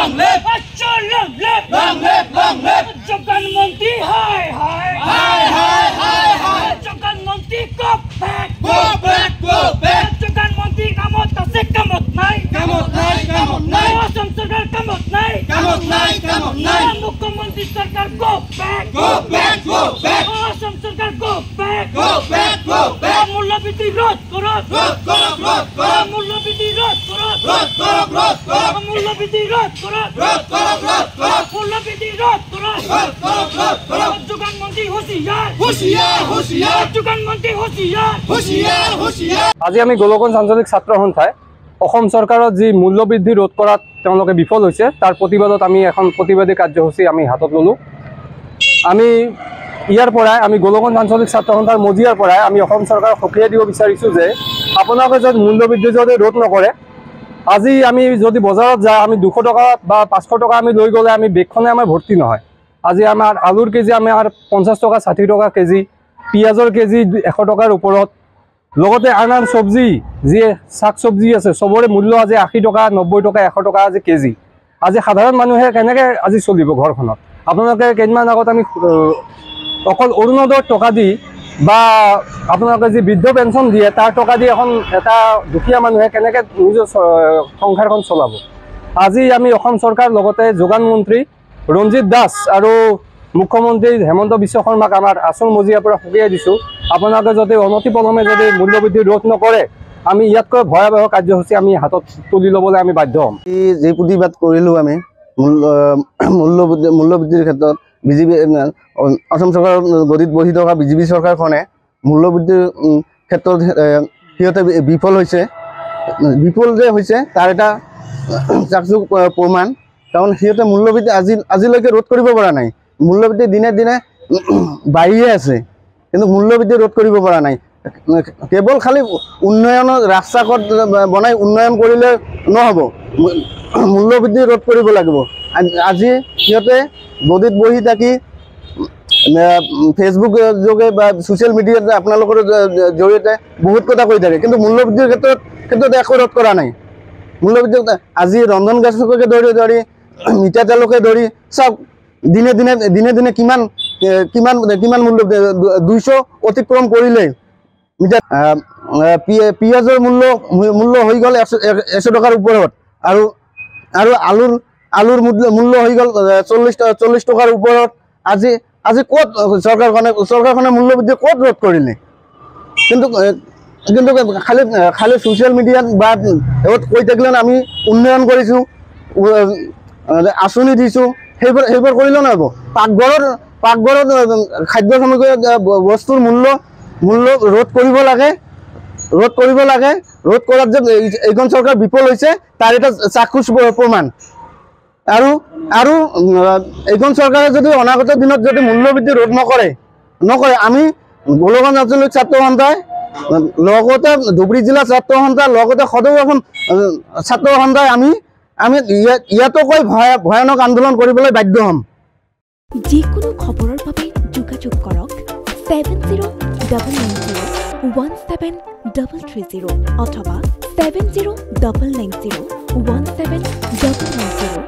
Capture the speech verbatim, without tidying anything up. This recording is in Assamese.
long live, আচ্ছা long live, long live, long live. যোগান মন্ত্রী হাই হাই Hi, hi, hi, hi. যোগান মন্ত্রী go back, Go back, go back. যোগান মন্ত্রী কামত আছে কামত নাই, কামত নাই, কামত নাই। অসম সরকার কামত নাই, কামত নাই, কামত নাই। মুখ্যমন্ত্রী সরকার go back, Go back, go back. Assam সরকার go back, Go back, go back. মূল্যবৃদ্ধি রোধ করো, রোধ করো, রোধ করো। মূল্যবৃদ্ধি রোধ করো, রোধ করো, রোধ করো। মূল্যবৃদ্ধি রোধ করো, রোধ করো, রোধ করো। মূল্যবৃদ্ধি রোধ করো, রোধ করো, রোধ করো। যোগান মন্ত্রী হুঁশিয়ার, হুঁশিয়ার, হুঁশিয়ার। যোগান মন্ত্রী হুঁশিয়ার, হুঁশিয়ার, হুঁশিয়ার। আজি আমি গোলকগঞ্জ আঞ্চলিক ছাত্ৰ সন্থাই অসম চৰকাৰৰ যি মূল্যবৃদ্ধি ৰোধ কৰাত তেওঁলোকে বিফল হৈছে তাৰ প্ৰতিবাদত আমি এখন প্ৰতিবাদী কাৰ্যসূচী আমি হাতত ল'লোঁ। আমি ইয়াৰ পৰাই আমি গোলকগঞ্জ আঞ্চলিক ছাত্ৰ সন্থাৰ মজিয়াৰ পৰাই আমি অসম চৰকাৰক সকীয়াই দিব বিচাৰিছোঁ যে আপোনালোকে যদি মূল্যবৃদ্ধি যদি ৰোধ নকৰে, আজি আমি যদি বজাৰত যাওঁ আমি দুশ টকা বা পাঁচশ টকা আমি লৈ গ'লে আমি বেগখনে আমাৰ ভৰ্তি নহয়। আজি আমাৰ আলুৰ কেজি আমাৰ পঞ্চাছ টকা ষাঠি টকা কেজি, পিঁয়াজৰ কেজি এশ টকাৰ ওপৰত, লগতে আন আন চব্জি যিয়ে শাক চব্জি আছে চবৰে মূল্য আজি আশী টকা নব্বৈ টকা এশ টকা আজি কেজি। আজি সাধাৰণ মানুহে কেনেকৈ আজি চলিব ঘৰখনত? আপোনালোকে কেইদিনমান আগত আমি অকল অৰুণোদয়ৰ টকা দি বা আপোনালোকে যি বৃদ্ধ পেঞ্চন দিয়ে তাৰ টকা দি এখন এটা দুখীয়া মানুহে কেনেকৈ নিজৰ সংসাৰখন চলাব? আজি আমি অসম চৰকাৰ লগতে যোগান মন্ত্ৰী ৰঞ্জিত দাস আৰু মুখ্যমন্ত্ৰী হেমন্ত বিশ্ব শৰ্মাক আমাৰ আচল মজিয়াৰ পৰা সকীয়াই দিছোঁ, আপোনালোকে যদি অনতিপলমে যদি মূল্যবৃদ্ধি ৰোধ নকৰে আমি ইয়াতকৈ ভয়াৱহ কাৰ্যসূচী আমি হাতত তুলি ল'বলৈ আমি বাধ্য হ'ম। যি প্ৰতিবাদ কৰিলোঁ আমি মূল্য মূল্যবৃদ্ধি মূল্যবৃদ্ধিৰ ক্ষেত্ৰত বিজেপি অসম চৰকাৰৰ গদিত বহি থকা বিজেপি চৰকাৰখনে মূল্যবৃদ্ধিৰ ক্ষেত্ৰত সিহঁতে বিফল হৈছে। বিফল যে হৈছে তাৰ এটা চাকচুক প্ৰমাণ, কাৰণ সিহঁতে মূল্যবৃদ্ধি আজি আজিলৈকে ৰোধ কৰিব পৰা নাই। মূল্যবৃদ্ধি দিনে দিনে বাঢ়িয়ে আছে, কিন্তু মূল্যবৃদ্ধি ৰোধ কৰিব পৰা নাই। কেৱল খালি উন্নয়নৰ ৰাস্তা ঘাট বনাই উন্নয়ন কৰিলে নহ'ব, মূল্যবৃদ্ধি ৰোধ কৰিব লাগিব। আজি সিহঁতে গদিত বহি থাকি ফেচবুক যোগে বা ছ'চিয়েল মিডিয়াত আপোনালোকৰ জৰিয়তে বহুত কথা কৈ থাকে, কিন্তু মূল্যবৃদ্ধিৰ ক্ষেত্ৰত ক্ষেত্ৰত একো ৰোধ কৰা নাই। মূল্যবৃদ্ধি আজি ৰন্ধন গেছকে ধৰি ধৰি মিঠাতেলকে ধৰি চব দিনে দিনে দিনে দিনে কিমান কিমান কিমান মূল্য দুইশ অতিক্ৰম কৰিলে। মিঠা পিঁয়াজৰ মূল্য মূল্য হৈ গ'ল এশ এশ টকাৰ ওপৰত, আৰু আৰু আলুৰ আলুৰ মূল্য মূল্য হৈ গ'ল চল্লিছ চল্লিছ টকাৰ ওপৰত। আজি আজি ক'ত চৰকাৰখনে চৰকাৰখনে মূল্যবৃদ্ধি ক'ত ৰোধ কৰিলে? কিন্তু কিন্তু খালি খালি ছ'চিয়েল মিডিয়াত বা কৈ থাকিলে আমি উন্নয়ন কৰিছোঁ, আঁচনি দিছোঁ, সেইবোৰ সেইবোৰ কৰিলেও নহ'ব। পাকঘৰত পাকঘৰত খাদ্য সামগ্ৰী বস্তুৰ মূল্য মূল্য ৰোধ কৰিব লাগে, ৰোধ কৰিব লাগে। ৰোধ কৰাত যে এইখন চৰকাৰ বিফল হৈছে তাৰ এটা চাক্ষুষ প্ৰমাণ। আৰু আৰু এইখন চৰকাৰে যদি অনাগত দিনত যদি মূল্যবৃদ্ধি ৰোধ নকৰে নকৰে আমি গোলকগঞ্জ আঞ্চলিক ছাত্ৰ সন্থাই লগতে ধুবুৰী জিলা ছাত্ৰ সন্থা লগতে সদৌ অসম ছাত্ৰ সন্থাই আমি আমি ইয়াতকৈ ভয়ানক আন্দোলন কৰিবলৈ বাধ্য হ'ম। যিকোনো খবৰৰ বাবে যোগাযোগ কৰক seven zero' double nine zero' one seven double three zero' অথবা seven zero' double nine zero' one seven double nine zero'.